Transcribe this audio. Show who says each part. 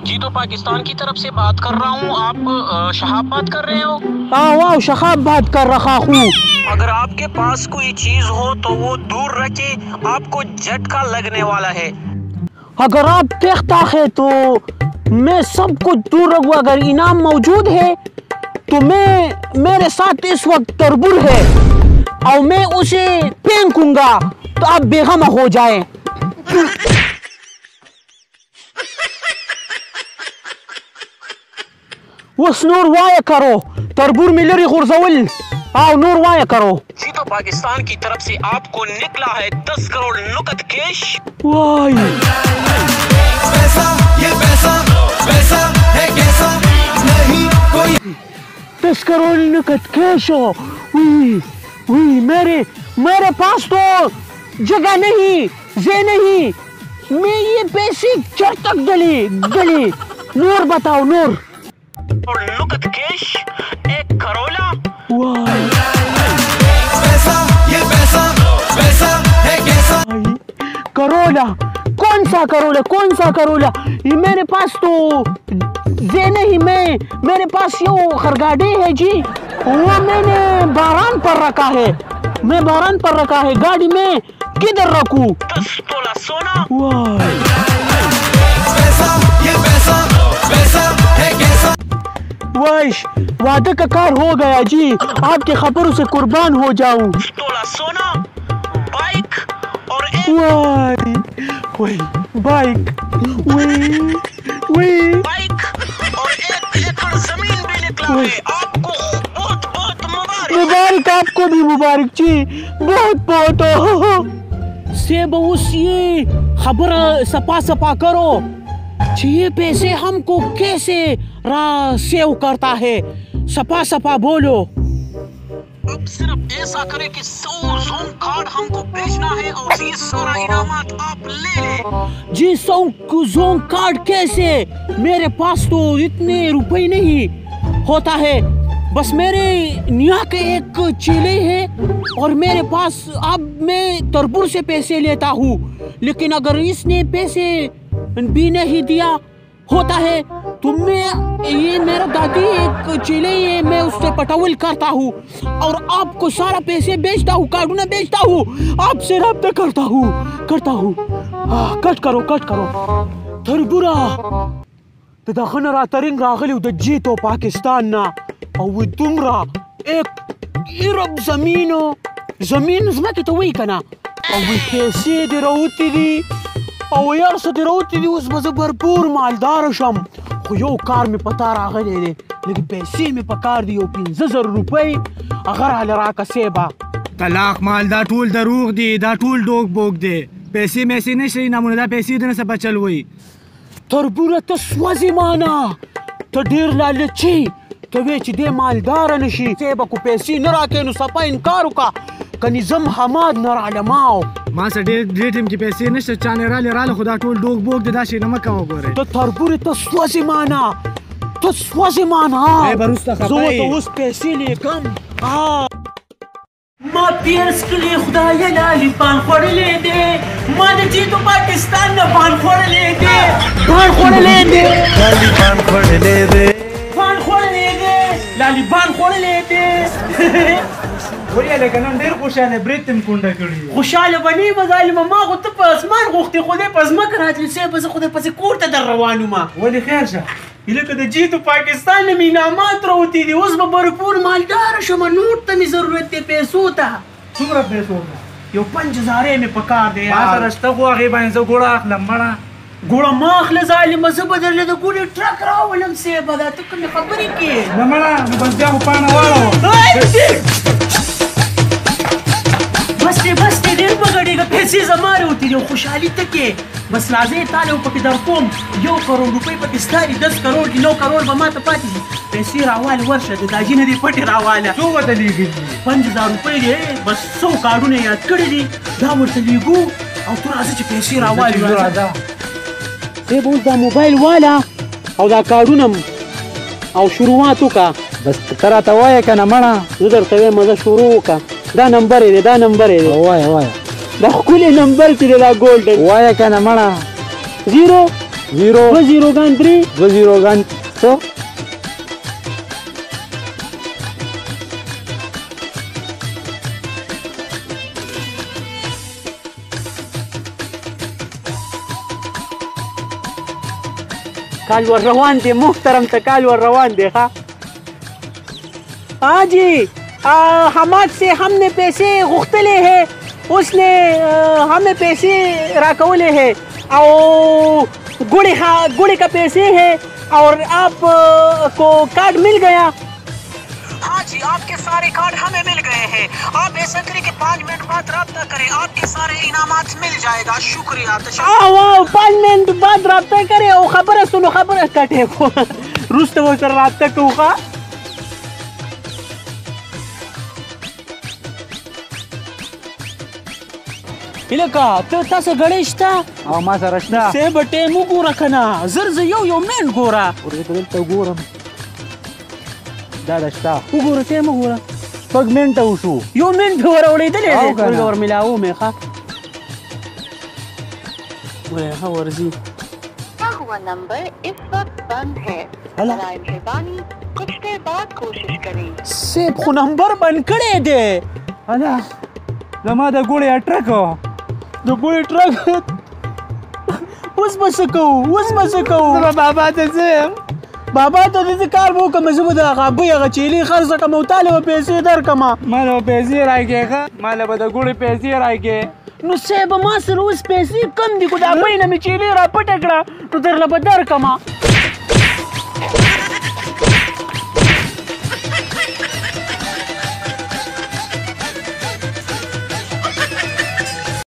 Speaker 1: جی تو پاکستان کی طرف سے بات کر رہا ہوں. آپ شہاب بات کر رہے ہو؟
Speaker 2: ہاں واہ شہاب بات کر رہا ہوں.
Speaker 1: اگر آپ کے پاس کوئی چیز ہو تو وہ دور رکھے، آپ کو جھٹکا لگنے والا ہے.
Speaker 2: اگر آپ دیکھتا ہے تو میں سب کچھ دور رکھوں. اگر انعام موجود ہے تو میرے ساتھ اس وقت تربور ہے اور میں اسے پھینکوں گا تو آپ بیغم ہو جائیں. وس نور وایه کرو تربور میں لری غرزول او نور وایه کرو.
Speaker 1: جی تو پاکستان کی طرف سے آپ کو نکلا ہے 10 کروڑ نقد کیش.
Speaker 2: وائی
Speaker 3: پیسہ ہے کیسا نہیں کوئی
Speaker 2: 10 کروڑ نقد کیش ہو. میرے پاس تو جگہ نہیں نہیں. میں یہ پیسے چر تک گلی. نور بتاؤ نور.
Speaker 1: اور نقد کیش 1 کروڑا.
Speaker 3: پیسہ ہے کیسا
Speaker 2: کروڑا کون سا کروڑا یہ میرے پاس تو نہیں. میرے پاس یہ خرگاڑی ہے جی، وہ میں نے باران پر رکھا ہے. گاڑی میں کدھر رکھوں؟
Speaker 1: 10 تولہ سونا.
Speaker 3: پیسہ ہے کیسا
Speaker 2: وائش وعدہ کا کار ہو گیا جی، آپ کے خبروں سے قربان ہو جاؤں.
Speaker 1: 10 تولہ سونا، بائک اور بائک اور 1 ایکڑ زمین بھی نکلا ہے. آپ کو بہت
Speaker 2: مبارک. آپ کو بھی مبارک جی، بہت سے بہت یہ خبر سپا کرو. یہ پیسے ہم کو کیسے سیو کرتا ہے؟ سپا بولو.
Speaker 1: اب صرف ایسا کرے کہ 100 زون کارڈ ہم کو بیچنا ہے اور یہ سارا انعامات آپ لے لیں.
Speaker 2: جی 100 زون کارڈ کیسے؟ میرے پاس تو اتنے روپے نہیں ہوتا ہے. بس میرے نیا کے ایک چیلے ہے اور میرے پاس اب میں تربور سے پیسے لیتا ہوں. لیکن اگر اس نے پیسے بھی نہیں دیا ہوتا ہے تو یہ میرا دادی ایک چیلے ہے، میں اس سے پٹاول کرتا ہوں اور آپ کو سارا پیسے بیچتا ہوں، کارڈونا بیچتا ہوں، آپ سے رابطہ کرتا ہوں. کٹ کرو تربورا دا خن راترین راغلیو دا جیتو پاکستان نا او دمرا ایک عرب زمین زمکی تو وی کنا او پیسے دی روتی دی او یارسو دی روتی دی. اس بزا برپور مالدار شم خو یو کار میں پتا راغلی دی لیکن پیسے میں پکار دی 15,000 روپے اگر حال راکا سیبا.
Speaker 4: طلاق مال دا ټول دروغ دی، دا ټول ډوک بوک دی. پیسې نشي نامونه، دا پیسې دنه څه بچل وي.
Speaker 2: تربوره ته سوځې مانا، ته ډېر لالچي، ته وې چې دې مالداره نشي سیبا کو پیسې نه راکې نو سپا انکار وکړه که نظم حماد نه رالماو.
Speaker 4: ما سره ډېر ټیم کې پیسې نشته، چا نه راله خو دا ټول ډوک بوک دی. دا شی نه مه کوه ګورئ.
Speaker 2: ته تربورې ته سوځې مانا
Speaker 4: به وروسته خفه
Speaker 2: زه
Speaker 4: یې.
Speaker 2: ورته اوس پیسې لیکم. ما پیس کلی خدای لالی پان خوڑلے دے، ما دا جیتو پاکستان نا پان خوڑلے دے. لالی پان خوڑلے دے.
Speaker 4: ولی لکه نن ډېر خوشحاله برید ته مې کونډه کړې.
Speaker 2: خوشحاله به نه به ظالمه، ما خو ته په اسمان غوښتې خو دی په ځمکه راتلې صاحب، زه خو دی پسې کور ته در روان وم.
Speaker 4: ولې خیر شه
Speaker 2: لکه د جیتو پاکستان نه مې انعامات راوتي دي، اوس به برپور مالداره شم. نوټ ته مې ضرورت دی پیسو ته.
Speaker 4: څومره پیسو ده؟
Speaker 2: یو 5,000 مې پکار دی.
Speaker 4: ما سره شته خو هغې باندې زه ګوړه اخلم. مړه
Speaker 2: ګوړه ما اخله ظالمه، زه به درله د ګوړې ټرک راولم صاحبه. دا ته کومې خبرې کې؟
Speaker 4: نه مړه نو بس بیا خو پاڼه واړوه.
Speaker 2: بس دی ډېر بغړېږه، پیسې زما راوتي دي او خوشحالي ته کې. بس راځئ تاله و پکې در کوم 1 کروڑ روپۍ پکې ستا دي، 10 کروڑ دي، 9 کروڑ به ما ته پاتې دي. پیسې راواله ورشه، د داجي نه دې پټې راواله.
Speaker 4: څو ورته لېږلي؟
Speaker 2: 5,000 روپۍ دي. بس 100 کارډونه یاد کړي دي، دا ورته لیږو او ته راځه چې پیسې راوالې. دی به اوس دا موبایل واله او دا کارډونه او شروعات وکړه.
Speaker 4: بس ته راته وایه که نه مړه.
Speaker 2: زه درته وایم زه شروع وکړه. دا نمبر یې دی.
Speaker 4: وایه
Speaker 2: دا ښکلی نمبر چې دی دا ګولډن.
Speaker 4: وایه که نه مړه.
Speaker 2: 0
Speaker 4: 0
Speaker 2: 203
Speaker 4: 201 so
Speaker 2: کال ور روان دی محترم ته کال ور روان دی ها ہاں جی حماد سے ہم نے پیسے غختلے ہیں اس نے ہمیں پیسے راکولے ہیں اور گڑے کا پیسے ہے اور آپ کو کارڈ مل گیا
Speaker 1: ہاں جی آپ کے سارے کارڈ ہمیں مل گئے ہیں آپ ایسا کریں کہ 5 منٹ بعد رابطہ کریں آپ کے سارے انعامات مل جائے گا شکریہ
Speaker 2: 5 منٹ بعد رابطہ کرے او خبر سنو خبر کٹے کو روست وہ سر رابطہ کو خواہ الکا ته تاسو غړې شته
Speaker 4: او ما سره شته
Speaker 2: سه به ټیم وګوره که نه زر زه یو منټ ګوره
Speaker 4: دلته ګورم دا ده شته
Speaker 2: وګوره ټیم وګوره
Speaker 4: 6 منټه وشو
Speaker 2: یو منټ مې وراوړېدلی
Speaker 4: او
Speaker 2: دی
Speaker 4: که نه.
Speaker 2: ټول ور میلاوو مې ښه ګوره ښه ورځي
Speaker 5: کا ہوا نمبر اس وقت بند ہے
Speaker 2: ہلا.
Speaker 5: برائے مہربانی کچھ دیر بعد کوشش کریں
Speaker 2: سیب خو نمبر بند کړی دی
Speaker 4: انا زما د ګوړې اټرک
Speaker 2: د ګوړې ټرک اوس به څه کوو اوس به څه کوو
Speaker 4: زما بابا ته ځم
Speaker 2: بابا ته دې کار به وکړم زه به د هغه ابۍ هغه چیلي خرڅه کړم او تاله به پیسې درکړم
Speaker 4: ما له پیسې راکړې ښه ما له به د ګوړې پیسې راکړې
Speaker 2: نو صاحب ما سره اوس پیسې کم دي خو د ابۍ نه مې چیلي را پټه کړه نو درله به درکړم